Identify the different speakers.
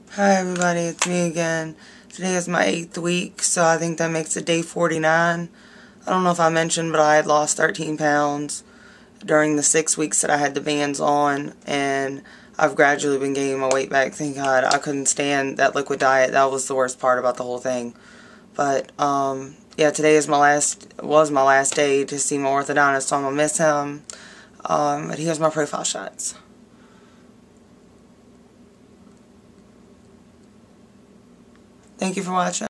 Speaker 1: Hi everybody, it's me again. Today is my 8th week, so I think that makes it day 49. I don't know if I mentioned, but I had lost 13 pounds during the 6 weeks that I had the bands on, and I've gradually been gaining my weight back. Thank God. I couldn't stand that liquid diet. That was the worst part about the whole thing. But, yeah, today is was my last day to see my orthodontist, so I'm gonna miss him. But here's my profile shots. Thank you for watching.